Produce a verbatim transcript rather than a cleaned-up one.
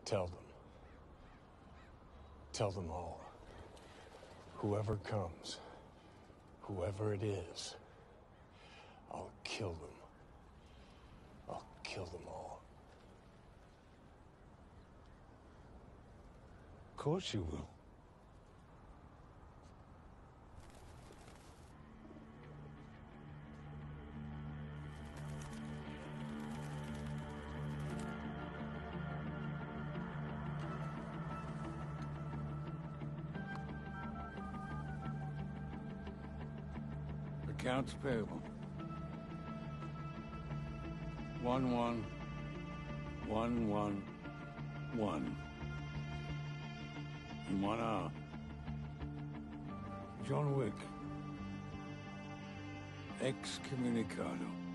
Tell them. Tell them all. Whoever comes, whoever it is, I'll kill them. I'll kill them all. Of course you will. Accounts payable. One one one one one. In one hour. John Wick. Excommunicado.